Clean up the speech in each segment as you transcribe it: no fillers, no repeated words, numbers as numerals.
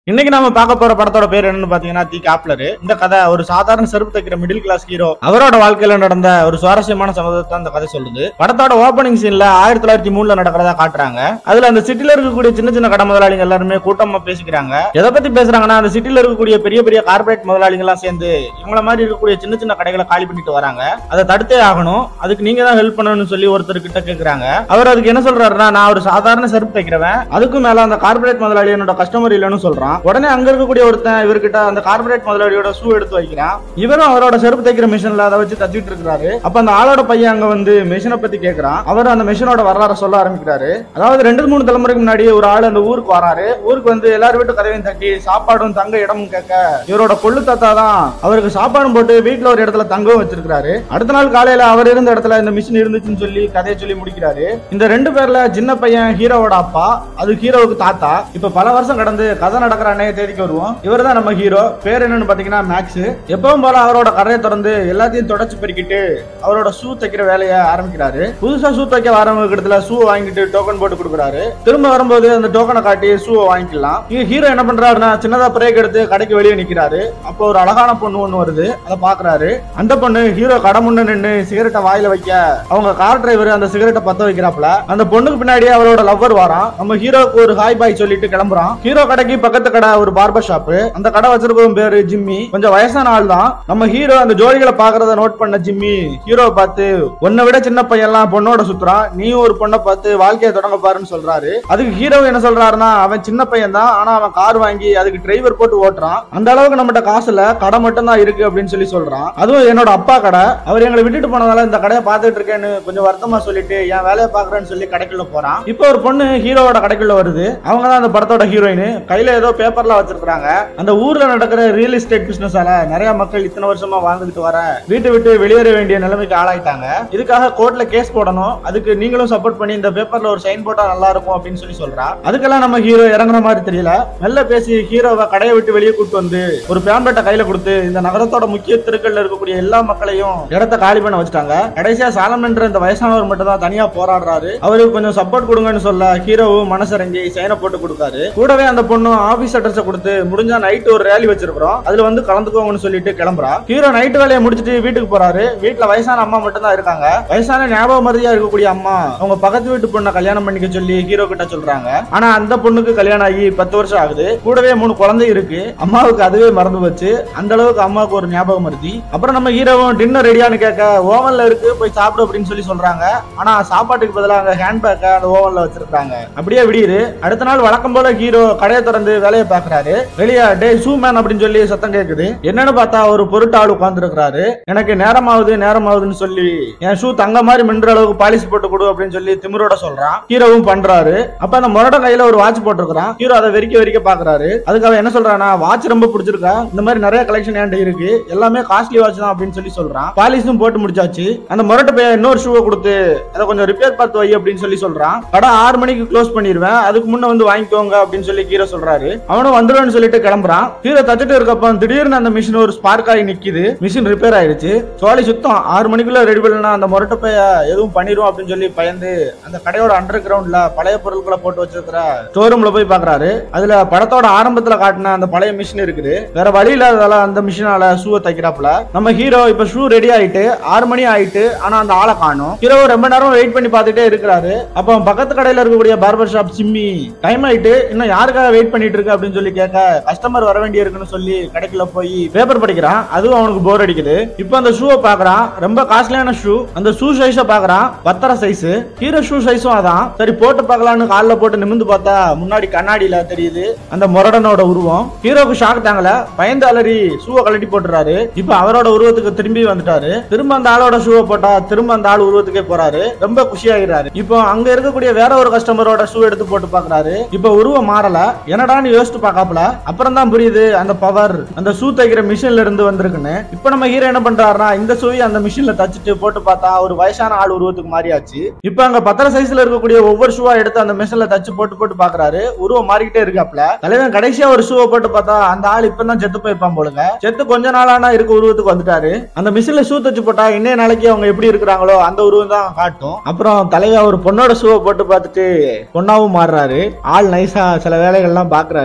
இன்னைக்கு நாம பார்க்க போற படத்தோட பேர் என்னன்னு பாத்தீங்கன்னா தி காப்லர். இந்த கதை ஒரு சாதாரண செருப்பு தைக்கிற மிடில் கிளாஸ் ஹீரோ அவரோட வாழ்க்கையில நடந்த ஒரு சுவாரஸ்யமான சம்பவத்தை அந்த கதை சொல்லுது. படத்தோட ஓபனிங் சீன்ல 1903 நடக்கிறதா காட்டுறாங்க. அதுல அந்த சிட்டில இருக்கக்கூடிய சின்ன சின்ன கடை முதலாளிகள் எல்லாருமே கூட்டமா பேசிக்கிறாங்க. எதை பத்தி பேசுறாங்கன்னா, அந்த சிட்டில இருக்கக்கூடிய பெரிய பெரிய கார்பரேட் முதலாளிகள் எல்லாம் சேர்ந்து இவங்கள மாதிரி இருக்கக்கூடிய சின்ன சின்ன கடைகளை காலி பண்ணிட்டு வராங்க. அதை தடுத்தே ஆகணும், அதுக்கு நீங்க தான் ஹெல்ப் பண்ணணும்னு சொல்லி ஒருத்தர் கிட்ட கேக்குறாங்க. அவர் அதுக்கு என்ன சொல்றாருன்னா, நான் ஒரு சாதாரண செருப்பு தைக்கிறவன், அதுக்கும் மேல அந்த கார்பரேட் முதலாளி என்னோட கஸ்டமர் இல்லைன்னு சொல்றான். உடனே அங்க இருக்கக்கூடிய ஒருத்தன் இவர்கிட்ட அந்த கார்பரேட் முதலாளியோட ஷூ எடுத்து வைக்கிறான். இவரும் அவரோட செருப்பு தைக்கிற மிஷின்ல அதை வச்சு தச்சிட்டு இருக்காரு. அப்ப அந்த ஆளோட பையன் அங்க வந்து மிஷினை பத்தி கேக்குறான். அவர் அந்த மிஷினோட வரலாறு சொல்ல ஆரம்பிக்கிறாரு. அதாவது 2-3 தலைமுறைக்கு முன்னாடி ஒரு ஆள் அந்த ஊருக்கு வராரு. ஊருக்கு வந்து எல்லாரும் வீட்டு கதவையும் தட்டி சாப்பாடும் தங்க இடமும் கேட்க இவரோட கொள்ளு தாத்தா தான் அவருக்கு சாப்பாடும் போட்டு வீட்டுல ஒரு இடத்துல தங்கவும் வச்சிருக்காரு. அடுத்த நாள் காலையில அவர் இருந்த இடத்துல இந்த மிஷின் இருந்துச்சுன்னு சொல்லி கதையை சொல்லி முடிக்கிறாரு. இந்த 2 பேர்ல சின்ன பையன் ஹீரோவோட அப்பா, அது ஹீரோவுக்கு தாத்தா. இப்ப பல வருஷம் கடந்து கதை நடக்கிற தேதிக்கு வருவோம். இவர் தான் நம்ம ஹீரோ. பேர் என்னன்னு பாத்தீங்கன்னா மேக்ஸ். எப்பவும் போல அவரோட கடையை திறந்து எல்லாத்தையும் தொடச்சு பெருக்கிட்டு அவரோட ஷூ தைக்கிற வேலையை ஆரம்பிக்கிறாரு. புதுசா ஷூ தைக்க வரவங்க இடத்துல ஷூ வாங்கிட்டு டோக்கன் போட்டு கொடுக்குறாரு. திரும்ப வரும்போது அந்த டோக்கனை காட்டி ஷூவை வாங்கிக்கலாம். இங்க ஹீரோ என்ன பண்றாருன்னா, சின்னதா பிரேக் எடுத்து கடைக்கு வெளியே நிக்கிறாரு. அப்போ ஒரு அழகான பொண்ணு ஒண்ணு வருது, அதை பாக்குறாரு. அந்த பொண்ணு ஹீரோ கடை முன்ன நின்று சிகரெட்டை வாயில வைக்க அவங்க கார் டிரைவர் அந்த சிகரெட்டை பத்த வைக்கிறாப்ல. அந்த பொண்ணுக்கு பின்னாடியே அவரோட லவ்வர் வாரான். நம்ம ஹீரோக்கு ஒரு ஹாய் பாய் சொல்லிட்டு கிளம்புறான். ஹீரோ கடைக்கு பக்கத்து கடை ஒரு பார்பர் ஷாப். அந்த கடை வச்சிருக்கவன் பேரு ஜிம்மி. கொஞ்சம் வயசான ஆள் தான். நம்ம ஹீரோ அந்த ஜோடிகளை பாக்குறத நோட் பண்ண ஜிம்மி ஹீரோவை பார்த்து, உன்னை விட சின்ன பையன் எல்லாம் பொண்ணோட சுத்துறான், நீயும் ஒரு பொண்ணை பார்த்து வாழ்க்கையை தொடங்க பாருன்னு சொல்றாரு. அதுக்கு ஹீரோ என்ன சொல்றாருன்னா, அவன் சின்ன பையன் தான், ஆனா அவன் கார் வாங்கி அதுக்கு டிரைவர் போட்டு ஓட்டுறான். அந்த அளவுக்கு நம்மகிட்ட காசுல கடை மட்டும் தான் இருக்கு அப்படின்னு சொல்லி சொல்றான். அதுவும் என்னோட அப்பா கடை, அவர் எங்களை விட்டுட்டு போனதால இந்த கடையை பார்த்துட்டு இருக்கேன்னு கொஞ்சம் வருத்தமா சொல்லிட்டு என் வேலையை பாக்குறேன்னு சொல்லி கடைக்குள்ள போறான். இப்போ ஒரு பொண்ணு ஹீரோவோட கடைக்குள்ள வருது. அவங்க தான் அந்த படத்தோட ஹீரோயின். கையில ஏதோ பேப்பர்ல வச்சிருக்காங்க. அந்த ஊர்ல நடக்கிற ரியல் எஸ்டேட் பிசினஸால நிறைய மக்கள் இத்தனை வருஷமா வாழ்ந்துட்டு வர வீட்டை விட்டு வெளியேற வேண்டிய நிலைமைக்கு ஆளாயிட்டாங்க. இதுக்காக கோர்ட்ல கேஸ் போடணும், அதுக்கு நீங்களும் சப்போர்ட் பண்ணி இந்த பேப்பர்ல ஒரு சைன் போட்டா நல்லா இருக்கும் அப்படின்னு சொல்லி சொல்றா. அதுக்கெல்லாம் நம்ம ஹீரோ இறங்குற மாதிரி தெரியல. மெல்ல பேசி ஹீரோவை கடையை விட்டு வெளியே கூட்டு வந்து ஒரு பேம்பேட்டை கையில கொடுத்து இந்த நகரத்தோட முக்கிய தெருக்கள்ல இருக்கக்கூடிய எல்லா மக்களையும் இடத்த காலி பண்ண வச்சுட்டாங்க. கடைசியா சாலமன்ற இந்த வயசானவர் மட்டும் தான் தனியா போராடுறாரு. அவருக்கு கொஞ்சம் சப்போர்ட் கொடுங்கன்னு சொல்ல ஹீரோவும் மனசரங்கி சைனை போட்டு கொடுக்காரு. கூடவே அந்த பொண்ணு ஆபீஸ் அட்ரஸ் கொடுத்து, முடிஞ்சா நைட் ஒரு ரேலி வச்சிருக்கோம், அதுல வந்து கலந்துக்கோங்கன்னு சொல்லிட்டு கிளம்புறா. ஹீரோ நைட் வேலையை முடிச்சிட்டு வீட்டுக்கு போறாரு. வீட்டுல வயசான அம்மா மட்டும் தான் இருக்காங்க. வயசான ஞாபக மருதியா இருக்கக்கூடிய அம்மா அவங்க பக்கத்து வீட்டு பொண்ணை கல்யாணம் பண்ணிக்க சொல்லி ஹீரோ கிட்ட சொல்றாங்க. ஆனா அந்த பொண்ணுக்கு கல்யாணம் ஆகி 10 வருஷம் ஆகுது. கூடவே 3 குழந்தை இருக்கு. அம்மாவுக்கு அதுவே மறந்து வச்சு, அந்த அளவுக்கு அம்மாவுக்கு ஒரு ஞாபக மருதி. அப்புறம் நம்ம ஹீரோவும் டின்னர் ரெடியான்னு கேட்க, ஓவன்ல இருக்கு போய் சாப்பிடு அப்படின்னு சொல்லி சொல்றாங்க. ஆனா சாப்பாட்டுக்கு பதிலாக அங்க ஹேண்ட் பேக்க அந்த ஓவன்ல வச்சிருக்காங்க. அப்படியே விடியுது. அடுத்த நாள் வழக்கம் போல ஹீரோ கடையை திறந்து வேலையை பாக்குறாரு. வெளியே டே ஷூ மேன் அப்படின்னு சொல்லி சத்தம் கேக்குது. என்னன்னு பார்த்தா ஒரு பொருட்டாள் உட்கார்ந்து இருக்கிறாரு. எனக்கு நேரமாவுதுன்னு சொல்லி என் ஷூ தங்க மாதிரி மின்ற அளவுக்கு பாலிஷ் போட்டு கொடு அப்படின்னு சொல்லி திமிரோட சொல்றான். ஹீரோவும் பண்றாரு. அப்ப அந்த முரட கையில ஒரு வாட்ச் போட்டுருக்கான். ஹீரோ அதை வெறிக்க பார்க்கறாரு. அதுக்கு அவன் என்ன சொல்றானா, வாட்ச் ரொம்ப பிடிச்சிருக்கா, இந்த மாதிரி நிறைய கலெக்ஷன் என்கிட்ட இருக்கு, எல்லாமே காஸ்ட்லி வாட்ச் தான் அப்படின்னு சொல்லி சொல்றான். பாலிஷும் போட்டு முடிச்சாச்சு. அந்த முரட்ட பையன் இன்னொரு ஷூவை கொடுத்து அதை கொஞ்சம் ரிப்பேர் பார்த்து வை அப்படின்னு சொல்லி சொல்றான். கடை 6 மணிக்கு க்ளோஸ் பண்ணிடுவேன், அதுக்கு முன்ன வந்து வாங்கிக்கோங்க அப்படின்னு சொல்லி ஹீரோ சொல்றாரு. அவனும் வந்துருவேன்னு சொல்லிட்டு கிளம்புறான். ஹீரோ தச்சிட்டு இருக்கப்ப திடீர்னு அந்த மிஷின் ஒரு ஸ்பார்க் ஆகி நிக்குது. மிஷின் ரிப்பேர் ஆயிடுச்சு. சோழி சுத்தம் 6 மணிக்குள்ள ரெடி பண்ணா அந்த முரட்ட பைய எதுவும் பண்ணிரும் அப்படின்னு சொல்லி பயந்து அந்த கடையோட அண்டர் கிரவுண்ட்ல பழைய பொருட்களை போட்டு வச்சிருக்கிற ஸ்டோர் ரூம்ல போய் பாக்குறாரு. அதுல படத்தோட ஆரம்பத்துல காட்டின அந்த பழைய மிஷின் இருக்குது. வேற வழி இல்லாததால அந்த மிஷினால ஷூவை தைக்கிறாப்ல. நம்ம ஹீரோ இப்ப ஷூ ரெடி ஆயிட்டு 6 மணி ஆயிட்டு, ஆனா அந்த ஆளை காணும். ஹீரோ ரொம்ப நேரம் வெயிட் பண்ணி பார்த்துட்டே இருக்கிறாரு. அப்ப பக்கத்து கடையில இருக்கக்கூடிய பார்பர் ஷாப் ஜிம்மி டைம் ஆயிட்டு இன்னும் யாருக்காக வெயிட் பண்ணிட்டு இருக்கு அப்படின்னு சொல்லி கேட்க, கஸ்டமர் வர வேண்டிய இருக்குன்னு சொல்லி கடைக்குள்ள போய் பேப்பர் படிக்கிறான். அதுவும் அவனுக்கு போர் அடிக்குது. இப்போ அந்த ஷூவை பாக்குறான். ரொம்ப காஸ்ட்லியான ஷூ. அந்த ஷூ சைஸ பாக்குறான், 10 சைஸ். ஹீரோ ஷூ சைஸும் அதான். சரி போட்டு பார்க்கலான்னு கால்ல போட்டு நிமிந்து பார்த்தா முன்னாடி கண்ணாடியில தெரியுது அந்த முரடனோட உருவம். ஹீரோக்கு ஷாக் தாங்கல, பயந்து அலறி ஷூவை கழட்டி போட்டுறாரு. இப்ப அவரோட உருவத்துக்கு திரும்பி வந்துட்டாரு. திரும்ப அந்த ஆளோட ஷூவை போட்டா திரும்ப அந்த ஆள் உருவத்துக்கே போறாரு. ரொம்ப குஷியாகிறாரு. இப்போ அங்க இருக்கக்கூடிய வேற ஒரு கஸ்டமரோட ஷூ எடுத்து போட்டு பாக்குறாரு. இப்ப உருவம் மாறல. என்னடான்னு யோசிச்சு பாக்காப்ல. அப்புறம் தான் புரியுது அந்த பவர் அந்த ஷூ தைக்கிற மிஷின்ல இருந்து வந்திருக்குன்னு. இப்ப நம்ம ஹீரோ என்ன பண்றாருன்னா, இந்த ஷூவை அந்த மிஷின்ல தச்சிட்டு போட்டு பார்த்தா ஒரு வயசான ஆள் உருவத்துக்கு மாறியாச்சு. இப்ப அங்க 10 சைஸ்ல இருக்கக்கூடிய ஒவ்வொரு ஷூவா எடுத்து அந்த மிஷின்ல தச்சு போட்டு பாக்குறாரு. உருவம் மாறிக்கிட்டே இருக்காப்ல. தலைவன் கடைசியா ஒரு ஷூவை போட்டு பார்த்தா அந்த ஆள் இப்பதான் செத்து போயிருப்பான் போலுங்க. செத்து கொஞ்ச நாளானா இருக்க உருவத்துக்கு வந்துட்டாரு. அந்த மிஷின்ல ஷூ தச்சு போட்டா இன்னே நாளைக்கு அவங்க எப்படி இருக்கிறாங்களோ அந்த உருவம் தான் காட்டும். அப்புறம் தலைவன் ஒரு பொண்ணோட ஷூவை போட்டு பார்த்துட்டு பொண்ணாவும் மாறுறாரு. ஆள் நைஸா சில வேலைகள்லாம் பாக்குறாரு.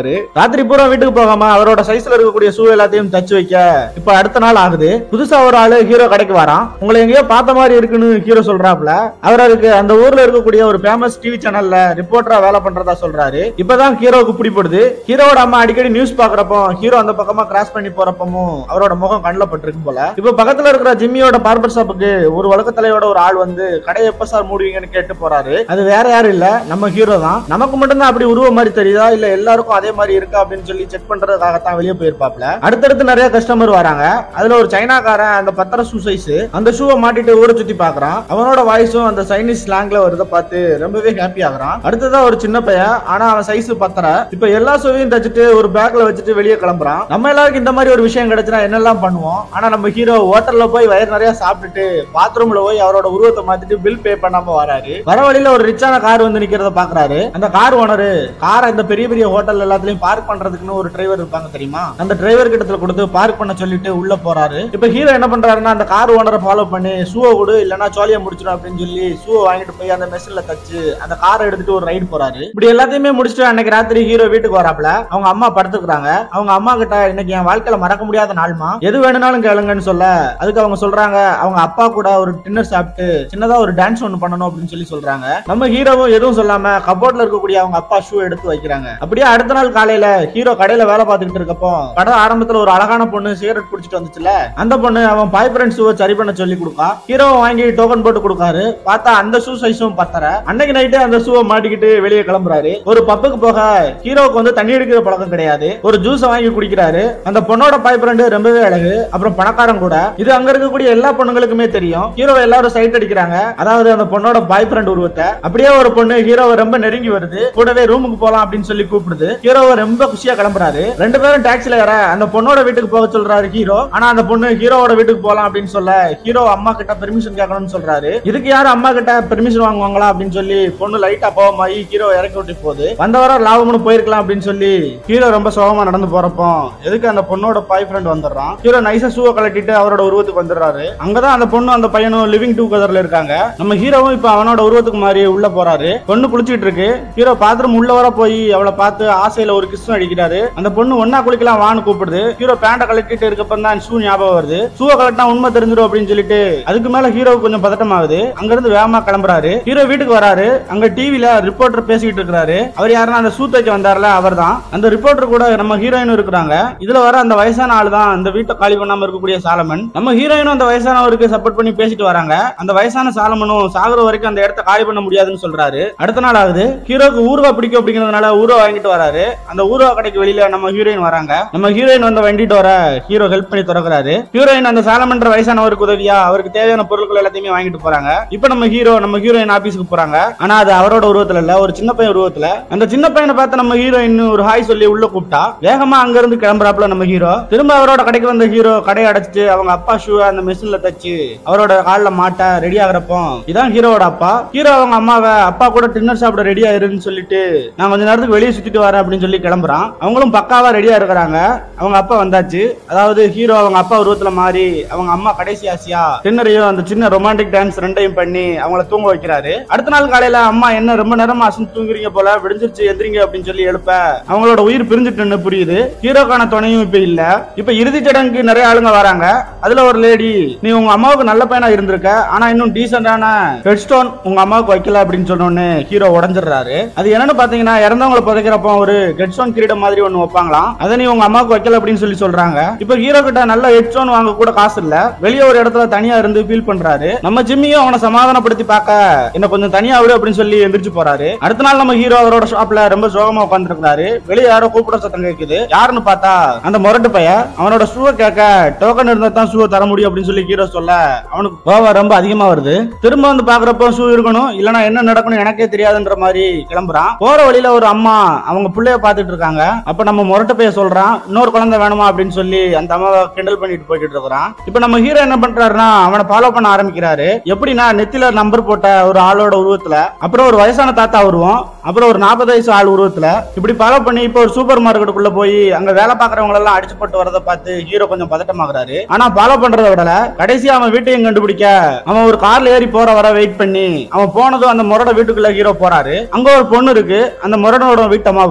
இருக்காரு. ராத்திரி பூரா வீட்டுக்கு போகாம அவரோட சைஸ்ல இருக்கக்கூடிய ஷூ எல்லாத்தையும் தச்சு வைக்க இப்ப அடுத்த நாள் ஆகுது. புதுசா ஒரு ஆளு ஹீரோ கடைக்கு வரான். உங்களை எங்கேயோ பார்த்த மாதிரி இருக்குன்னு ஹீரோ சொல்றாப்ல. அவருக்கு அந்த ஊர்ல இருக்கக்கூடிய ஒரு ஃபேமஸ் டிவி சேனல்ல ரிப்போர்ட்டரா வேலை பண்றதா சொல்றாரு. இப்பதான் ஹீரோவுக்கு பிடிப்படுது. ஹீரோட அம்மா அடிக்கடி நியூஸ் பாக்குறப்போ ஹீரோ அந்த பக்கமா கிராஸ் பண்ணி போறப்பமும் அவரோட முகம் கண்ணில் பட்டிருக்கு போல. இப்ப பக்கத்துல இருக்கிற ஜிம்மியோட பார்பர் ஷாப்புக்கு ஒரு வழக்கத்தலையோட ஒரு ஆள் வந்து கடையை எப்ப சார் மூடுவீங்கன்னு கேட்டு போறாரு. அது வேற யாரும் இல்ல, நம்ம ஹீரோ தான். நமக்கு மட்டும்தான் அப்படி உருவ மாதிரி தெரியுதா இல்ல எல்லாருக்கும் அதே மாதிரி இருக்கா அப்படின்னு சொல்லி செக் பண்றதுக்காகத்தான் வெளியே போயிருப்பாப்ல. அடுத்தடுத்து நிறைய கஸ்டமர் வராங்க. அதுல ஒரு சைனாக்காரன் அந்த பத்திர ஷூ சைஸ் அந்த ஷூவை மாட்டிட்டு ஊரை சுத்தி பாக்குறான். அவனோட வாய்ஸும் அந்த சைனீஸ் ஸ்லாங்ல வருத பார்த்து ரொம்பவே ஹாப்பி ஆகுறான். அடுத்ததா ஒரு சின்ன பையன், ஆனா அவன் சைஸ் பத்தற. இப்ப எல்லா ஷூவையும் தச்சுட்டு ஒரு பேக்ல வச்சுட்டு வெளியே கிளம்புறான். நம்ம எல்லாருக்கும் இந்த மாதிரி ஒரு விஷயம் கிடைச்சுனா என்னெல்லாம் பண்ணுவோம். ஆனா நம்ம ஹீரோ ஹோட்டல்ல போய் வயிறு நிறைய சாப்பிட்டுட்டு பாத்ரூம்ல போய் அவரோட உருவத்தை மாத்திட்டு பில் பே பண்ணாம வராரு. வர வழியில ஒரு ரிச்சான கார் வந்து நிக்கிறத பாக்குறாரு. அந்த கார் ஓனரு காரை இந்த பெரிய பெரிய ஹோட்டல் எல்லாத்துலயும் பார்க் பண்றதுக்குன்னு ஒரு டிரைவர் இருப்பாங்க தெரியுமா, அந்த டிரைவர் கிட்ட கொடுத்து பார்க் பண்ண சொல்லிட்டு உள்ள போறாரு. இப்ப ஹீரோ என்ன பண்றாருன்னா அந்த கார் ஓனரை ஃபாலோ பண்ணி ஷூவை கொடு இல்லன்னா சோழியை முடிச்சிடும் அப்படின்னு சொல்லி ஷூவை வாங்கிட்டு போய் அந்த மெஷின்ல தச்சு அந்த காரை எடுத்துட்டு ஒரு ரைடு போறாரு. இப்படி எல்லாத்தையுமே முடிச்சுட்டு அன்னைக்கு ராத்திரி ஹீரோ வீட்டுக்கு வராப்ல. அவங்க அம்மா படுத்துக்கிறாங்க. அவங்க அம்மா கிட்ட இன்னைக்கு என் வாழ்க்கையில மறக்க முடியாத நாள்மா, எது வேணும்னாலும் கேளுங்கன்னு சொல்ல அதுக்கு அவங்க சொல்றாங்க அவங்க அப்பா கூட ஒரு டின்னர் சாப்பிட்டு சின்னதா ஒரு டான்ஸ் ஒன்னு பண்ணணும் அப்படின்னு சொல்லி சொல்றாங்க. நம்ம ஹீரோவும் எதுவும் சொல்லாம கபோர்ட்ல இருக்கக்கூடிய அவங்க அப்பா ஷூ எடுத்து வைக்கிறாங்க. அப்படியே அடுத்த நாள் காலையில ஹீரோ கடையில வேலை பார்த்துக்கிட்டு இருக்கப்போ கடை ஆரம்பத்துல ஒரு அழகான பொண்ணு சிகரெட் குடிச்சிட்டு வந்துச்சுல, அந்த பொண்ணு அவன் பாய் ஃப்ரெண்ட் ஷூவை சரி பண்ண சொல்லி கொடுக்கா. ஹீரோ வாங்கி டோக்கன் போட்டு கொடுக்காரு. பார்த்தா அந்த ஷூ சைஸும் பத்தற. அன்னைக்கு நைட்டு அந்த ஷூவை மாட்டிக்கிட்டு வெளியே கிளம்புறாரு. ஒரு பப்புக்கு போக ஹீரோவுக்கு வந்து தண்ணி எடுக்கிற பழக்கம் கிடையாது. ஒரு ஜூஸ வாங்கி குடிக்கிறாரு. அந்த பொண்ணோட பாய் ஃப்ரெண்ட் ரொம்பவே அழகு, அப்புறம் பணக்காரன் கூட. இது அங்க இருக்கக்கூடிய எல்லா பொண்ணுங்களுக்குமே தெரியும். ஹீரோ எல்லாரும் சைட் அடிக்கிறாங்க. அதாவது அந்த பொண்ணோட பாய் ஃப்ரெண்ட் உருவத்தை. அப்படியே ஒரு பொண்ணு ஹீரோவை ரொம்ப நெருங்கி வருது. கூடவே ரூமுக்கு போலாம் அப்படின்னு சொல்லி கூப்பிடுது. ஹீரோவை ரொம்ப குஷியா கிளம்புறாரு. ரெண்டு பேரும் டாக்ஸில ஏற அந்த பொண்ணோட வீட்டுக்கு போக சொல்றாரு ஹீரோ. ஆனா அந்த பொண்ணு ஹீரோவோட வீட்டுக்கு போலாம் அப்படின்னு சொல்ல ஹீரோ அம்மா கிட்ட பெர்மிஷன் கேட்கணும்னு சொல்றாரு. இதுக்கு யாரும் அம்மா கிட்ட பெர்மிஷன் வாங்குவாங்களா அப்படின்னு சொல்லி பொண்ணு லைட்டா கோவமாயி ஹீரோ இறக்கி விட்டு போகுது. வந்தவர லாபம்னு போயிருக்கலாம் அப்படின்னு சொல்லி ஹீரோ ரொம்ப சோகமா நடந்து போறப்போ எதுக்கு அந்த பொண்ணோட பாய் ஃப்ரெண்ட் வந்துடுறான். ஹீரோ நைசா ஷூவை கலட்டிட்டு அவரோட உருவத்துக்கு வந்துடுறாரு. அங்கதான் அந்த பொண்ணு அந்த பையனும் லிவிங் டுகெதர்ல இருக்காங்க. நம்ம ஹீரோவும் இப்ப அவனோட உருவத்துக்கு மாறி உள்ள போறாரு. பொண்ணு குளிச்சிட்டு இருக்கு. ஹீரோ பாத்ரூம் உள்ள வர போய் அவளை பார்த்து ஆசையில ஒரு கிஸ் அடிக்கிறாரு. அந்த பொண்ணு ஒன்னா குளிக்கலாம் வான்னு கூப்பிடுது. ஹீரோ பேண்ட கலட்டிட்டு இருக்கப்ப தான் ஷூ ஞாபகம் வருது. ஷூவை கலட்டினா உண்மை தெரிஞ்சிடும் அப்படின்னு சொல்லிட்டு அதுக்கு மேல ஹீரோவுக்கு கொஞ்சம் பதட்டம் ஆகுது. அங்க இருந்து வேகமா கிளம்புறாரு. ஹீரோ வீட்டுக்கு வராரு. அங்க டிவில ரிப்போர்ட்டர் பேசிக்கிட்டு இருக்காரு. அவர் யாருன்னா அந்த ஷூ தைக்க வந்தார்ல அவர் தான். அந்த ரிப்போர்ட்டர் கூட நம்ம ஹீரோயினும் இருக்கிறாங்க. இதுல வர அந்த வயசான ஆள் தான் அந்த வீட்டை காலி பண்ணாம இருக்கக்கூடிய சாலமன். நம்ம ஹீரோயினும் அந்த வயசானவருக்கு சப்போர்ட் பண்ணி பேசிட்டு வராங்க. அந்த வயசான சாலமனும் சாகுற வரைக்கும் அந்த இடத்த காலி பண்ண முடியாதுன்னு சொல்றாரு. அடுத்த நாள் ஆகுது. ஹீரோக்கு ஊர்வா பிடிக்கும் அப்படிங்கறதுனால ஊர்வா வாங்கிட்டு வராரு. அந்த ஊர்வா கடைக்கு வெளியில நம்ம ஹீரோயின் வராங்க. நம்ம ஹீரோயின் வந்த வண்டி டோர ஹீரோ ஹெல்ப் பண்ணி திறக்கிறாரு. ஹீரோயின் அந்த சாலமன்ற வயசானவருக்கு உதவியா அவருக்கு தேவையான பொருட்கள் எல்லாத்தையுமே வாங்கிட்டு போறாங்க. இப்ப நம்ம ஹீரோயின் ஆபீஸ்க்கு போறாங்க. ஆனா அது அவரோட உருவத்துல இல்ல, ஒரு சின்ன பையன் உருவத்துல. அந்த சின்ன பையனை பார்த்து நம்ம ஹீரோயின் ஒரு ஹாய் சொல்லி உள்ள கூப்பிட்டா வேகமா அங்க இருந்து கிளம்புறாப்ல நம்ம ஹீரோ. திரும்ப அவரோட கடைக்கு வந்த ஹீரோ கடையை அடைச்சிட்டு அவங்க அப்பா ஷூ அந்த மெஷின்ல தச்சு அவரோட கால்ல மாட்ட ரெடி ஆகுறப்போ இதான் ஹீரோவோட அப்பா. ஹீரோ அவங்க அம்மாவை அப்பா கூட டின்னர் சாப்பிட ரெடியா இருன்னு சொல்லிட்டு நான் கொஞ்ச நேரத்துக்கு வெளியே சுத்திட்டு வரேன் அப்படின்னு சொல்லி கிளம்புறான். அவங்களும் பக்காவா ரெடியா இருக்கிறாங்க. அவங்க அப்பா வந்தாச்சு. அதாவது ஹீரோ அவங்க அப்பா உருவத்துல மாறி அவங்க அம்மா கடைசி ஆசையா டின்னரையும் அந்த சின்ன ரொமான்டிக் டான்ஸ் ரெண்டையும் பண்ணி அவங்கள தூங்க வைக்கிறாரு. அடுத்த நாள் காலையில அம்மா என்ன ரொம்ப நேரமா அசந்து தூங்குறீங்க போல, விடிஞ்சிருச்சு எந்திரிங்க அப்படின்னு சொல்லி எழுப்ப அவங்களோட உயிர் பிரிஞ்சுட்டுன்னு புரியுது. ஹீரோக்கான துணையும் இப்ப இல்ல. இப்ப இறுதி சடங்குக்கு நிறைய ஆளுங்க வராங்க. அதுல ஒரு லேடி, நீ உங்க அம்மாவுக்கு நல்ல பையனா இருந்திருக்க, ஆனா இன்னும் டீசென்டான ஹெட் ஸ்டோன் உங்க அம்மாவுக்கு வைக்கல அப்படின்னு சொன்னோன்னு ஹீரோ உடஞ்சிடுறாரு. அது என்னன்னு பாத்தீங்கன்னா இறந்தவங்களை புதைக்கிறப்போ ஒரு ஹெட் ஸ்டோன் கிரீடம் மாதிரி ஒண்ணு வைப்பாங்களாம். அதை நீ உங்க அம்மாவுக்கு வைக்கல அப்படின்னு சொல்லி சொல்றாங்க. இப்ப ஹீரோ கிட்ட நல்ல ஹெட் ஸ்டோன் வாங்க கூட காசு இல்ல. வெளியே ஒரு இடத்துல தனியா இருந்து ஃபீல் பண்றாரு. நம்ம ஜிம்மியும் அவனை சமாதானப்படுத்தி பார்க்க என்ன கொஞ்சம் தனியா விடு அப்படின்னு சொல்லி எந்திரிச்சு போறாரு. அடுத்த நாள் நம்ம ஹீரோ அவரோட ஷாப்ல ரொம்ப சோகமா உட்கார்ந்து இருக்காரு. வெளியே யாரோ கூப்பிட சத்தம் கேக்குது. யாருன்னு பார்த்தா அந்த முரட்டு பையன். அவனோட ஷூவை கேட்க டோக்கன் இருந்தா தான் ஷூவை தர முடியும் அப்படின்னு சொல்லி ஹீரோ சொல்ல அவனுக்கு கோவம் ரொம்ப அதிகமா வருது. திரும்ப வந்து பாக்குறப்போ ஷூ இருக்கணும் இல்லனா என்ன நடக்கணும் எனக்கே தெரியாதுன்ற மாதிரி கிளம்புறான். போற வழியில ஒரு அம்மா அவங்க பிள்ளைய பாத்துட்டு இருக்காங்க. அப்ப நம்ம முரட்டு பையன் சொல்றான் இன்னொரு குழந்தை வேணுமா அப்படின்னு சொல்லி அந்த அம்மாவை கிண்டல் பண்ணிட்டு போயிட்டு இருக்கிறான். இப்ப நம்ம ஹீரோ என்ன பண்றாருன்னா அவனை ஃபாலோ பண்ண ஆரம்பிக்கிறாரு. எப்படின்னா நெத்தில நம்பர் போட்ட ஒரு ஆளோட உருவத்துல, அப்புறம் ஒரு வயசான தாத்தா உருவம், அப்புறம் ஒரு 40 வயசு ஆள் உருவத்துல இப்படி ஃபாலோ பண்ணி இப்ப ஒரு சூப்பர் மார்க்கெட்டுக்குள்ள போய் அங்க வேலை பாக்குறவங்க எல்லாம் அடிச்சு போட்டு வரதை பார்த்து ஹீரோ கொஞ்சம் பதட்டமாகறாரு. ஆனா ஃபாலோ பண்றதை விடல கடைசியா அவன் வீட்டையும் கண்டுபிடிக்க அவன் ஒரு கார்ல ஏறி போற வர வெயிட் பண்ணி அவன் போனதும் அந்த முரட வீட்டுக்குள்ள ஹீரோ போறாரு. அங்க ஒரு பொண்ணு இருக்கு. அந்த முரடோட வீட்டு அம்மா போல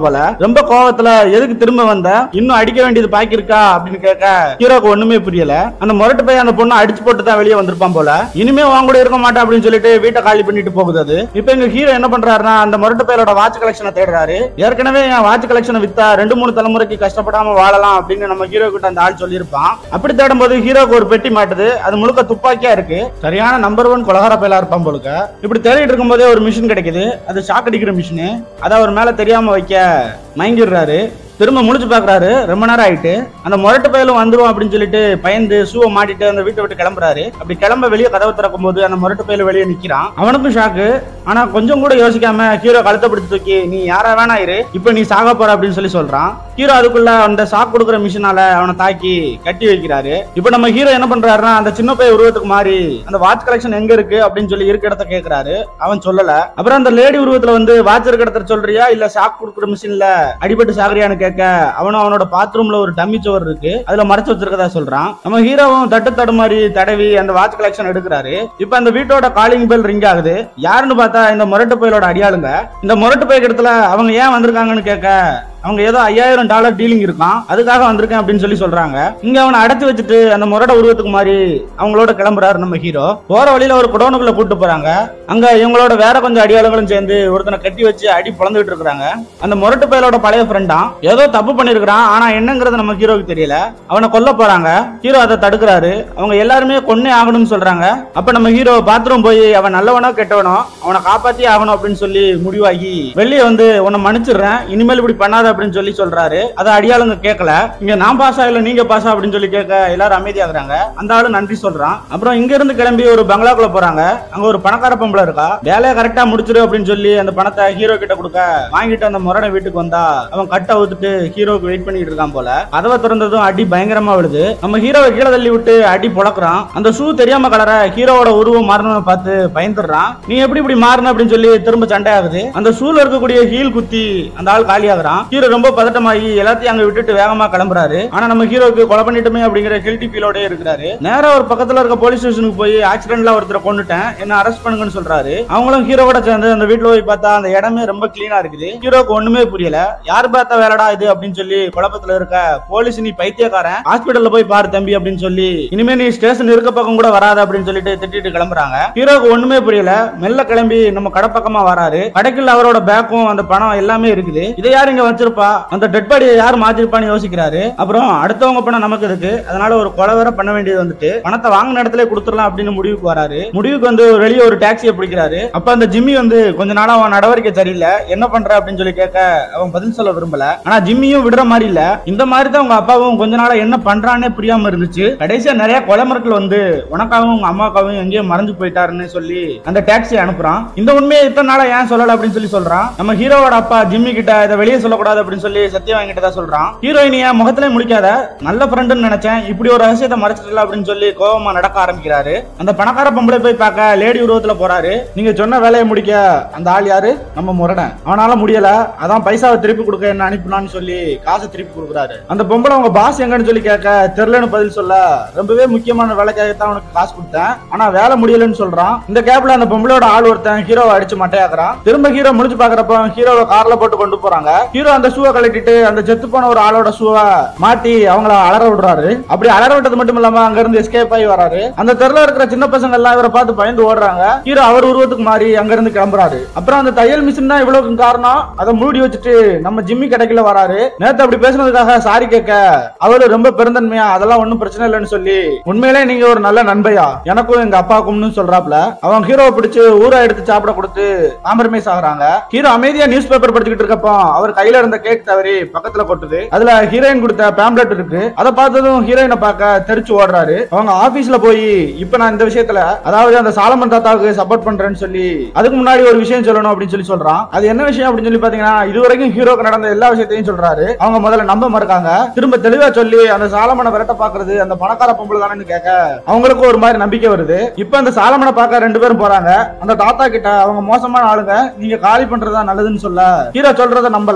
ரொம்ப கோவத்துல எதுக்கு திரும்ப வந்த, இன்னும் அடிக்க வேண்டியது பாக்கி இருக்கா அப்படின்னு கேட்க ஹீரோக்கு ஒண்ணுமே புரியல. அந்த முரட்டு பையன் அந்த பொண்ணை அடிச்சு போட்டு தான் வெளியே வந்திருப்பான் போல. இனிமே வாங்க கூட இருக்க மாட்டேன் அப்படின்னு சொல்லிட்டு வீட்டை காலி பண்ணிட்டு போகுது. அது இப்ப எங்க ஹீரோ என்ன பண்றாருன்னா அந்த முரட்டு பையனோட வாட்ச் கலெக்ஷனை தேடுறாரு. ஏற்கனவே என் வாட்ச் கலெக்ஷனை வித்தா 2-3 தலைமுறைக்கு கஷ்டப்படாம வாழலாம் அப்படின்னு நம்ம ஹீரோ கிட்ட அந்த ஆள் சொல்லியிருப்பான். அப்படி தேடும் போது ஹீரோக்கு ஒரு பெட்டி மாட்டுது. அது முழுக்க துப்பாக்கியா இருக்கு. சரியான நம்பர் 1 கொலகார பையலா இருப்பான் போலுக்க. இப்படி தேடிட்டு இருக்கும் போதே ஒரு மிஷின் கிடைக்குது. அது ஷாக் அடிக்கிற மிஷின். அதை அவர் மேல தெரியாம வைக்க மயங்கிடுறாரு. திரும்ப முடிச்சு பாக்குறாரு. ரொம்ப நேரம் ஆயிட்டு அந்த முரட்டு பயலும் வந்துரும் அப்படின்னு சொல்லிட்டு பயந்து ஷூவை மாட்டிட்டு அந்த வீட்டை விட்டு கிளம்புறாரு. அப்படி கிளம்ப வெளியே கதவை திறக்கும் போது அந்த முரட்டு பயல வெளியே நிக்கிறான். அவனுக்கும் ஷாக்கு. ஆனா கொஞ்சம் கூட யோசிக்காம ஹீரோ கழுத்தை பிடிச்சு தூக்கி நீ யாரா வேணா இரு, இப்ப நீ சாக போற அப்படின்னு சொல்லி சொல்றான். ஹீரோ அதுக்குள்ள அந்த ஷாக் கொடுக்குற மிஷினால அவனை தாக்கி கட்டி வைக்கிறாரு. இப்ப நம்ம ஹீரோ என்ன பண்றாருன்னா அந்த சின்ன பைய உருவத்துக்கு மாறி அந்த வாட்ச் கலெக்ஷன் எங்க இருக்கு அப்படின்னு சொல்லி இருக்க இடத்த கேட்கிறாரு. அவன் சொல்லல. அப்புறம் அந்த லேடி உருவத்துல வந்து வாட்ச் இருக்க இடத்த சொல்றியா இல்ல ஷாக் கொடுக்குற மிஷின்ல அடிபட்டு சாகுறியான்னு கேட்க அவனும் அவனோட பாத்ரூம்ல ஒரு டம்மி சோர் இருக்கு, அதுல மறைச்சு வச்சிருக்கதா சொல்றான். நம்ம ஹீரோவும் தட்டு மாதிரி தடவி அந்த வாட்ச் கலெக்ஷன் எடுக்கிறாரு. இப்ப அந்த வீட்டோட காலிங் பெல் ரிங் ஆகுது. யாருன்னு பார்த்தா இந்த முரட்டு பையலோட அடியாளுங்க. இந்த முரட்டு பைய இடத்துல அவங்க ஏன் வந்திருக்காங்கன்னு கேட்க அவங்க ஏதோ $5000 டீலிங் இருக்கான், அதுக்காக வந்திருக்கேன் அப்படின்னு சொல்லி சொல்றாங்க. இங்க அவனை அடைச்சு வச்சுட்டு அந்த முரட உருவத்துக்கு மாதிரி அவங்களோட கிளம்புறாரு நம்ம ஹீரோ. போற வழியில ஒரு குடோனுக்குள்ள கூட்டு போறாங்க. அங்க இவங்களோட வேற கொஞ்சம் அடியாளங்களும் சேர்ந்து ஒருத்தனை கட்டி வச்சு அடி பொழந்துட்டு இருக்காங்க. அந்த முரட்டு பயலோட பழைய ஃப்ரெண்டா ஏதோ தப்பு பண்ணிருக்கான், ஆனா என்னங்கிறது நம்ம ஹீரோக்கு தெரியல. அவனை கொல்ல போறாங்க. ஹீரோ அதை தடுக்கிறாரு. அவங்க எல்லாருமே கொன்னே ஆகணும்னு சொல்றாங்க. அப்ப நம்ம ஹீரோ பாத்ரூம் போய் அவன் நல்லவனோ கெட்டவனோ அவனை காப்பாத்தி ஆகணும் அப்படின்னு சொல்லி முடிவாகி வெளியே வந்து உன்னை மன்னிச்சிடுறேன், இனிமேல் இப்படி பண்ணாத அப்படின்னு சொல்லி சொல்றாரு. அதை அடியாளுங்க கேட்கல. இங்க நான் பாசா இல்ல நீங்க பாசா அப்படின்னு சொல்லி கேட்க எல்லாரும் அமைதியாகிறாங்க. அந்த ஆளு நன்றி சொல்றான். அப்புறம் இங்க இருந்து கிளம்பி ஒரு பங்களாக்குள்ள போறாங்க. அங்க ஒரு பணக்கார பொம்பளை இருக்கா. வேலையை கரெக்டா முடிச்சிரு அப்படின்னு சொல்லி அந்த பணத்தை ஹீரோ கிட்ட கொடுக்க வாங்கிட்டு அந்த முரட வீட்டுக்கு வந்தா அவன் கட்ட அவுத்துட்டு ஹீரோக்கு வெயிட் பண்ணிட்டு இருக்கான் போல. கதவை திறந்ததும் அடி பயங்கரமா விழுது. நம்ம ஹீரோவை கீழே தள்ளி விட்டு அடி பொழக்கிறான். அந்த ஷூ தெரியாம கலர ஹீரோவோட உருவம் மாறணும்னு பார்த்து பயந்துடுறான். நீ எப்படி இப்படி மாறணும் அப்படின்னு சொல்லி திரும்ப சண்டை ஆகுது. அந்த ஷூல இருக்கக்கூடிய ஹீல் குத்தி அந்த ஆள் காலி ஆகுறான். ஹீரோ ரொம்ப பதட்டமாகி எல்லாத்தையும் அங்க விட்டுட்டு வேகமா கிளம்புறாரு. ஆனா நம்ம ஹீரோக்கு கொலை பண்ணிட்டுமே அப்படிங்கிற கில்ட்டி ஃபீலோட இருக்கிறாரு. நேரா ஒரு பக்கத்துல இருக்க போலீஸ் ஸ்டேஷனுக்கு போய் ஆக்சிடென்ட்ல ஒருத்தரை கொண்டுட்டேன், என்ன அரெஸ்ட் பண்ணுங்கன்னு சொல்றாரு. அவங்களும் ஹீரோவோட சேர்ந்து அந்த வீட்டுல போய் பார்த்தா அந்த இடமே ரொம்ப கிளீனா இருக்குது. ஹீரோக்கு ஒண்ணுமே புரியல. யார் பார்த்த வேலைடா இது அப்படின்னு சொல்லி குழப்பத்துல இருக்க போலீஸ் நீ பைத்தியக்காரன், ஹாஸ்பிட்டல்ல போய் பாரு தம்பி அப்படின்னு சொல்லி இனிமே நீ ஸ்டேஷன் இருக்க பக்கம் கூட வராத அப்படின்னு சொல்லிட்டு திட்டிட்டு கிளம்புறாங்க. ஹீரோக்கு ஒண்ணுமே புரியல. மெல்ல கிளம்பி நம்ம கடை பக்கமா வராரு. கடைக்குள்ள அவரோட பேக்கும் அந்த பணம் எல்லாமே இருக்குது. இதை யார் இங்க வச்சிருப்பா, அந்த டெட் பாடியை யார் மாத்திருப்பான்னு யோசிக்கிறாரு. அப்புறம் அடுத்தவங்க பணம் நமக்கு இருக்கு, அதனால ஒரு கொலை வேற பண்ண வேண்டியது வந்துட்டு பணத்தை வாங்கின இடத்துல கொடுத்துடலாம் அப்படின்னு முடிவுக்கு வராரு. முடிவுக்கு வந்து வெளியே ஒரு டாக்ஸியை பிடிக்கிறாரு. அப்ப அந்த ஜிம்மி வந்து கொஞ்ச நாளா அவன் நடவடிக்கை சரியில்லை, என்ன பண்ற அப்படின்னு சொல்லி கேட்க அவன் பதில் சொல்ல விரும்பல. ஆனா ஜிம்மியும் விடுற மாதிரி இல்ல. இந்த மாதிரி தான் உங்க அப்பாவும் கொஞ்ச நாளா என்ன பண்றானே புரியாம இருந்துச்சு. கடைசியா நிறைய கொலைமரங்கள் வந்து உனக்காகவும் உங்க அம்மாக்காகவும் எங்கேயோ மறைஞ்சு போயிட்டாருன்னு சொல்லி அந்த டாக்ஸியை அனுப்புறான். இந்த உண்மையை இத்தனை நாளா ஏன் சொல்லல அப்படின்னு சொல்லி சொல்றான். நம்ம ஹீரோவோட அப்பா ஜிம்மி கிட்ட இதை வெளியே சொல்லக்கூடாது அப்படின்னு சொல்லி சத்தியம் வாங்கிட்டதா சொல்றான். ஹீரோயினியா முகத்திலே முடிக்காத நல்ல ஃப்ரெண்டுன்னு நினைச்சேன், இப்படி ஒரு ரகசியத்தை மறைச்சிட்டல அப்படின்னு சொல்லி கோவமா நடக்க ஆரம்பிக்கிறாரு. அந்த பணக்கார பொம்பளை போய் பார்க்க லேடி உருவத்துல போறாரு. நீங்க சொன்ன வேலையை முடிக்க அந்த ஆள் யாரு, நம்ம முரடன். அவனால முடியல, அதான் பைசாவை திருப்பி கொடுக்க என்ன அனுப்பினான்னு சொல்லி காசை திருப்பி கொடுக்குறாரு. அந்த பொம்பளை உங்க பாஸ் எங்கன்னு சொல்லி கேட்க தெரியலன்னு பதில் சொல்ல ரொம்பவே முக்கியமான வேலைக்காகத்தான் அவனுக்கு காசு கொடுத்தேன், ஆனா வேலை முடியலன்னு சொல்றான். இந்த கேப்ல அந்த பொம்பளையோட ஆள் ஒருத்தன் ஹீரோவை அடிச்சு மட்டையாக்குறான். திரும்ப ஹீரோ முடிச்சு பாக்குறப்ப ஹீரோவை கார்ல போட்டு கொண்டு போறாங்க. ஹீரோ அந்த ஷூவை கழட்டிட்டு அந்த செத்து போன ஒரு ஆளோட ஷூவை மாட்டி அவங்கள அலற விடுறாரு. அப்படி அலற விட்டது மட்டும் இல்லாம அங்க இருந்து எஸ்கேப் ஆகி வராரு. அந்த தெருல இருக்கிற சின்ன பசங்க எல்லாம் இவரை பார்த்து பயந்து ஓடுறாங்க. ஹீரோ அவர் உருவத்துக்கு மாறி அங்க இருந்து கிளம்புறாரு. அப்புறம் அந்த தையல் மிஷின் தான் இவ்வளவு காரணம், அதை மூடி வச்சுட்டு நம்ம ஜிம்மி கடைக்குள்ள வராரு. நேத்து அப்படி பேசுனதுக்காக சாரி கேட்க அவரு ரொம்ப பெருந்தன்மையா அதெல்லாம் ஒண்ணும் பிரச்சனை இல்லைன்னு சொல்லி உண்மையிலே நீங்க ஒரு நல்ல நண்பையா எனக்கும் எங்க அப்பாவுக்கும்னு சொல்றாப்ல. அவங்க ஹீரோவை பிடிச்சு ஊரை எடுத்து சாப்பிட கொடுத்து காம்ப்ரமைஸ் ஆகுறாங்க. ஹீரோ அமைதியா நியூஸ் பேப்பர் படிச்சுக்கிட்டு இருக்கப்போ அவர் கையில இருந்த கேக் தவறி பக்கத்துல கொட்டுது. அதுல ஹீரோயின் கொடுத்த பேம்ப்ளெட் இருக்கு. அதை பார்த்ததும் ஹீரோயினை பார்க்க தெரிச்சு ஓடுறாரு. அவங்க ஆபீஸ்ல போய் இப்ப நான் இந்த விஷயத்துல அதாவது அந்த சாலமன் தாத்தாவுக்கு சப்போர்ட் பண்றேன்னு சொல்லி அதுக்கு முன்னாடி ஒரு விஷயம் சொல்லணும் அப்படின்னு சொல்லி சொல்றான். அது என்ன விஷயம் அப்படின்னு சொல்லி பாத்தீங்கன்னா இதுவரைக்கும் ஹீரோக்கு நடந்த எல்லா விஷயத்தையும் சொல்றாரு. அவங்க முதல்ல நம்ப மறுக்காங்க. திரும்ப தெளிவா சொல்லி அந்த சாலமனை விரட்ட பாக்குறது அந்த பணக்கார பொம்பளை தானே கேட்க அவங்களுக்கு ஒரு மாதிரி நம்பிக்கை வருது. இப்ப அந்த சாலமனை பார்க்க 2 பேரும் போறாங்க. அந்த தாத்தா கிட்ட அவங்க மோசமான ஆளுங்க, நீங்க காலி பண்றதா நல்லதுன்னு சொல்ல ஹீரோ சொல்றத நம்பல. ஆனா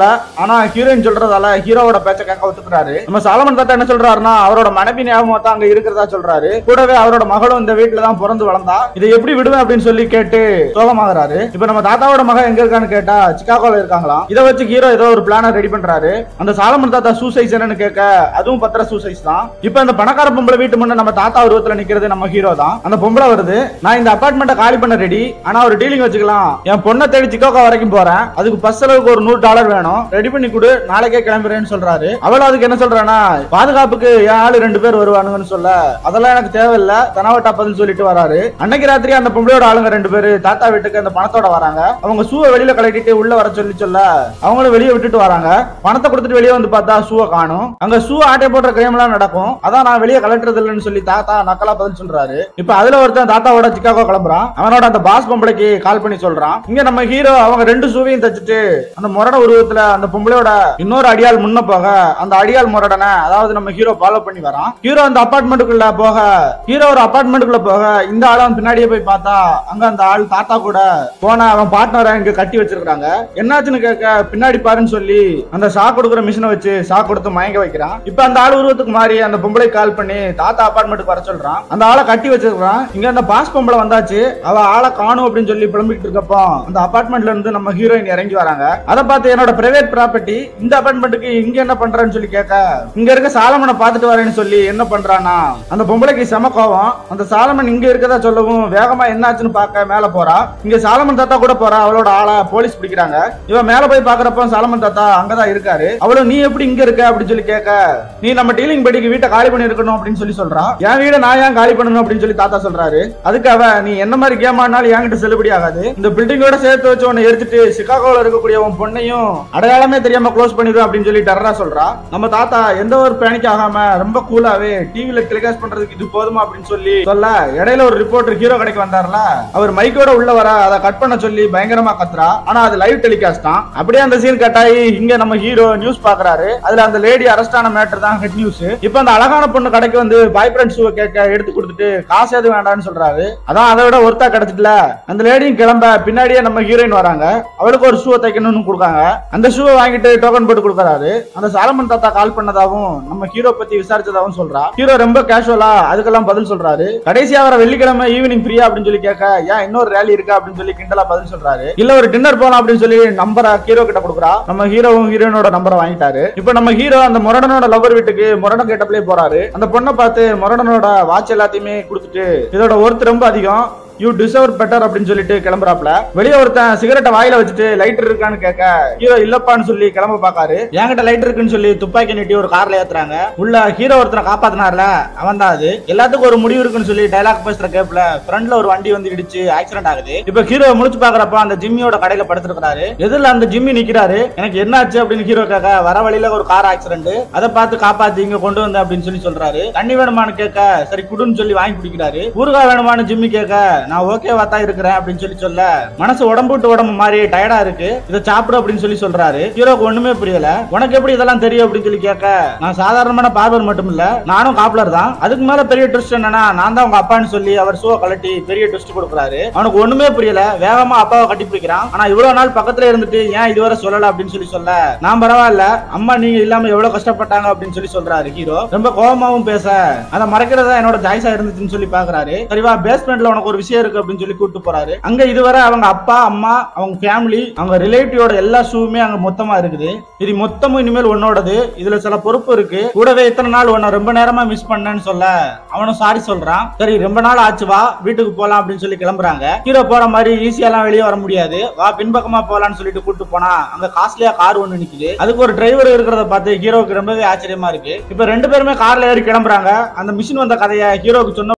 ஆனா ஹீரோயின் சொல்றதால ஹீரோவோட பேச்ச கேட்க ஒத்துக்கிறாரு. நம்ம சாலமன் தாத்தா என்ன சொல்றாருன்னா அவரோட மனைவி ஞாபகம் தான் அங்க இருக்கிறதா சொல்றாரு. கூடவே அவரோட மகளும் இந்த வீட்டுல தான் பிறந்து வளர்ந்தா, இதை எப்படி விடுவேன் அப்படின்னு சொல்லி கேட்டு சோகமாகறாரு. இப்ப நம்ம தாத்தாவோட மகன் எங்க இருக்கான்னு கேட்டா சிகாகோல இருக்காங்களாம். இதை வச்சு ஹீரோ ஏதோ ஒரு பிளான ரெடி பண்றாரு. அந்த சாலமன் தாத்தா சூசைஸ் என்னன்னு கேட்க அதுவும் பத்திர சூசைஸ் தான். இப்ப அந்த பணக்கார பொம்பளை வீட்டு முன்ன நம்ம தாத்தா உருவத்துல நிக்கிறது நம்ம ஹீரோ தான். அந்த பொம்பளை வருது, நான் இந்த அபார்ட்மெண்ட்டை காலி பண்ண ரெடி, ஆனா ஒரு டீலிங் வச்சுக்கலாம், என் பொண்ணை தேடி சிகாகோ வரைக்கும் போறேன், அதுக்கு பஸ் செலவுக்கு ஒரு $100 வேணும், ரெடி பண்ணி கொடு, நாளைக்கே கிளம்புறேன்னு சொல்றாரு. அவளும் அதுக்கு என்ன சொல்றானா பாதுகாப்புக்கு என் ஆளு 2 பேர் வருவானுங்கன்னு சொல்ல அதெல்லாம் எனக்கு தேவையில்லை தனவட்டா பதில் சொல்லிட்டு வராரு. அன்னைக்கு ராத்திரி அந்த பொம்பளையோட ஆளுங்க 2 பேரு தாத்தா வீட்டுக்கு அந்த பணத்தோட வராங்க. அவங்க ஷூவை வெளியில கலட்டிட்டு உள்ள வர சொல்ல அவங்களும் வெளியே விட்டுட்டு வராங்க. பணத்தை கொடுத்துட்டு வெளியே வந்து பார்த்தா ஷூவை காணும். அங்க ஷூ ஆட்டை போடுற கிரைம் எல்லாம் நடக்கும், அதான் நான் வெளியே கலட்டுறது இல்லைன்னு சொல்லி தாத்தா நக்கலா பதில் சொல்றாரு. இப்ப அதுல ஒருத்தன் தாத்தாவோட சிகாகோ கிளம்புறான். அவனோட அந்த பாஸ் பொம்பளைக்கு கால் பண்ணி சொல்றான். இங்க நம்ம ஹீரோ அவங்க 2 ஷூவையும் தச்சுட்டு அந்த முரட உருவத்துல அந்த பொம்பளையோட இன்னொரு அடியால் முன்ன போக அந்த அடியால் முரடனை அதாவது நம்ம ஹீரோ ஃபாலோ பண்ணி வரான். ஹீரோ அந்த அபார்ட்மெண்ட்டுக்குள்ள போக ஹீரோ ஒரு அபார்ட்மெண்ட்டுக்குள்ள போக இந்த ஆளும் பின்னாடியே போய் பார்த்தா அங்க அந்த ஆள் தாத்தா கூட போன அவன் பார்ட்னரை இங்க கட்டி வச்சிருக்காங்க. என்னாச்சுன்னு கேட்க பின்னாடி பாருன்னு சொல்லி அந்த ஷாக் கொடுக்குற மிஷினை வச்சு ஷாக் கொடுத்து மயங்க வைக்கிறான். இப்ப அந்த ஆள் உருவத்துக்கு மாறி அந்த பொம்பளை கால் பண்ணி தாத்தா அபார்ட்மெண்ட்டுக்கு வர சொல்றான். அந்த ஆளை கட்டி வச்சிருக்கான். இங்க அந்த பாஸ் பொம்பளை வந்தாச்சு, அவ ஆளை காணும் அப்படின்னு சொல்லி புலம்பிட்டு இருக்கப்போ அந்த அபார்ட்மெண்ட்ல இருந்து நம்ம ஹீரோயின் இறங்கி வராங்க. அதை பார்த்து என்னோட பிரைவேட் ப்ராப்பர்ட்டி இந்த அபார்ட்மெண்ட்டுக்கு இங்க என்ன பண்றான்னு சொல்லி கேட்க இங்க இருக்க சாலமனை பார்த்துட்டு வரேன்னு சொல்லி என்ன பண்றானா அந்த பொம்பளைக்கு செம கோவம். அந்த சாலமன் இங்க இருக்கதா சொல்லவும் வேகமா என்னாச்சுன்னு பார்க்க மேல போறா. இங்க சாலமன் தாத்தா கூட போறா. அவளோட ஆளை போலீஸ் பிடிக்கிறாங்க. இவன் மேல போய் பாக்குறப்ப சாலமன் தாத்தா அங்கதான் இருக்காரு. அவளும் நீ எப்படி இங்க இருக்க அப்படின்னு சொல்லி கேட்க நீ நம்ம டீலிங் படிக்கு வீட்டை காலி பண்ணி இருக்கணும் அப்படின்னு சொல்லி சொல்றா. என் வீட நான் ஏன் காலி பண்ணணும் அப்படின்னு சொல்லி தாத்தா சொல்றாரு. அதுக்கு அவ நீ என்ன மாதிரி கேம் ஆனாலும் என்கிட்ட செல்லுபடி ஆகாது, இந்த பில்டிங்கோட சேர்த்து வச்சு உன்னை எடுத்துட்டு சிகாகோல இருக்கக்கூடிய உன் பொண்ணையும் அடையாளமே தெரியாம க்ளோஸ் பண்ணிடுவோம் அப்படின்னு சொல்லி டெரரா சொல்றா. நம்ம தாத்தா எந்த ஒரு பேனிக் ஆகாம ரொம்ப கூலாவே டிவில டெலிகாஸ்ட் பண்றதுக்கு இது போதுமா அப்படின்னு சொல்லி சொல்ல இடையில ஒரு ரிப்போர்ட்டர் ஹீரோ கடைக்கு வந்தார்ல, அவர் மைக்கோட உள்ள வர அதை கட் பண்ண சொல்லி பயங்கரமா கத்துறா. ஆனா அது லைவ் டெலிகாஸ்ட் தான். அப்படியே அந்த சீன் கட் ஆகி இங்க நம்ம ஹீரோ நியூஸ் பாக்குறாரு. அதுல அந்த லேடி அரெஸ்ட் ஆன மேட்டர் தான் ஹெட் நியூஸ். இப்ப அந்த அழகான பொண்ணு கடைக்கு வந்து பாய் ஃப்ரெண்ட் ஷூவை கேட்க எடுத்து கொடுத்துட்டு காசு எதுவும் வேண்டாம்னு சொல்றாரு. அதான் அதை விட ஒருத்தா கிடைச்சிட்டுல அந்த லேடியும் கிளம்ப பின்னாடியே நம்ம ஹீரோயின் வராங்க. அவளுக்கு ஒரு ஷூவை தைக்கணும்னு கொடுக்காங்க. அந்த ஷூவை வாங்கிட்டு டோக்கன் போட்டு கொடுக்கறாரு. அந்த சாலமன் தாத்தா கால் பண்ணதாவும் நம்ம ஹீரோ பத்தி விசாரிச்சதாவும் சொல்றா. ஹீரோ ரொம்ப கேஷுவலா அதுக்கெல்லாம் பதில் சொல்றாரு. கடைசியா வர வெள்ளிக்கிழமை ஈவினிங் ஃப்ரீயா அப்படின்னு சொல்லி கேட்க ஏன் இன்னொரு ரேலி இருக்கா அப்படின்னு சொல்லி கிண்டலா பதில் சொல்றாரு. இல்ல ஒரு டின்னர் போலாம் அப்படின்னு சொல்லி நம்பரை ஹீரோ கிட்ட கொடுக்குறா. நம்ம ஹீரோவும் ஹீரோனோட நம்பரை வாங்கிட்டாரு. இப்ப நம்ம ஹீரோ அந்த முரடனோட லவர் வீட்டுக்கு முரடன் கேட்டப்லயே போறாரு. அந்த பொண்ணை பார்த்து முரடனோட வாட்ச் எல்லாத்தையுமே கொடுத்துட்டு இதோட ஒர்த் ரொம்ப அதிகம், யூ டிசர்வ் பெட்டர் அப்படின்னு சொல்லிட்டு கிளம்புறாப்ல. வெளியே ஒருத்தன் சிகரெட்டை வாயில வச்சுட்டு லைட்டர் இருக்கான்னு கேட்க ஹீரோ இல்லப்பான்னு சொல்லி கிளம்ப பாக்காரு. என்கிட்ட லைட்டர் இருக்குன்னு சொல்லி துப்பாக்கி நீட்டி ஒரு கார்ல ஏத்துறாங்க. உள்ள ஹீரோ ஒருத்தனை காப்பாத்தினார்ல அவன் தான் அது. எல்லாத்துக்கும் ஒரு முடிவு இருக்குன்னு சொல்லி டைலாக் பேசுற கேப்ல ஃப்ரண்ட்ல ஒரு வண்டி வந்து இடிச்சு ஆக்சிடென்ட் ஆகுது. இப்ப ஹீரோ முடிச்சு பாக்குறப்ப அந்த ஜிம்மியோட கடையில படுத்திருக்காரு. எதிரில அந்த ஜிம்மி நிக்கிறாரு. எனக்கு என்ன ஆச்சு அப்படின்னு ஹீரோ கேட்க வர வழியில ஒரு கார் ஆக்சிடென்ட், அதை பார்த்து காப்பாத்தி இங்க கொண்டு வந்த அப்படின்னு சொல்லி சொல்றாரு. தண்ணி வேணுமான்னு கேட்க சரி குடுன்னு சொல்லி வாங்கி குடிக்கிறாரு. ஊறுகாய் வேணுமான்னு ஜிம்மி கேட்க நான் ஓகேவா தான் இருக்கிறேன் அப்படின்னு சொல்லி சொல்ல மனசு உடம்பு விட்டு உடம்பு மாதிரி டயர்டா இருக்கு, இதை சாப்பிடு அப்படின்னு சொல்லி சொல்றாரு. ஹீரோக்கு ஒண்ணுமே புரியல. உனக்கு எப்படி இதெல்லாம் தெரியும் அப்படின்னு சொல்லி கேட்க நான் சாதாரணமான பார்பர் மட்டும் இல்ல, நானும் காப்லர் தான். அதுக்கு மேல பெரிய ட்விஸ்ட் என்னன்னா நான் தான் உங்க அப்பான்னு சொல்லி அவர் ஷூவை கலட்டி பெரிய ட்விஸ்ட் கொடுக்குறாரு. அவனுக்கு ஒண்ணுமே புரியல. வேகமா அப்பாவை கட்டி பிடிக்கிறான். ஆனா இவ்வளவு நாள் பக்கத்துல இருந்துட்டு ஏன் இதுவரை சொல்லல அப்படின்னு சொல்லி சொல்ல நான் பரவாயில்ல அம்மா நீங்க இல்லாம எவ்வளவு கஷ்டப்பட்டாங்க அப்படின்னு சொல்லி சொல்றாரு. ஹீரோ ரொம்ப கோபமாவும் பேச அதை மறைக்கிறதா என்னோட ஜாய்ஸா இருந்துச்சுன்னு சொல்லி பாக்குறாரு. சரிவா பேஸ்மெண்ட்ல உனக்கு ஒரு விஷயம் இருக்கு அப்படின்னு சொல்லி கூட்டு போறாரு. அங்க இதுவரை அவங்க அப்பா அம்மா அவங்க ஃபேமிலி அவங்க ரிலேட்டிவோட எல்லா ஷூவுமே அங்க மொத்தமா இருக்குது. இது மொத்தமும் இனிமேல் உன்னோடது. இதுல சில பொறுப்பு இருக்கு. கூடவே இத்தனை நாள் உன்னை ரொம்ப நேரமா மிஸ் பண்ணேன்னு சொல்ல அவனும் சாரி சொல்றான். சரி ரொம்ப நாள் ஆச்சு வா வீட்டுக்கு போலாம் அப்படின்னு சொல்லி கிளம்புறாங்க. ஹீரோ போற மாதிரி ஈஸியெல்லாம் வெளியே வர முடியாது. வா பின்பக்கமா போலான்னு சொல்லிட்டு கூட்டு போனா அங்க காஸ்ட்லியா கார் ஒண்ணு நிக்குது. அதுக்கு ஒரு டிரைவர் இருக்கிறத பார்த்து ஹீரோக்கு ரொம்பவே ஆச்சரியமா இருக்கு. இப்ப 2 பேருமே கார்ல ஏறி கிளம்புறாங்க. அந்த மிஷின் வந்த கதையை ஹீரோக்கு சொன்ன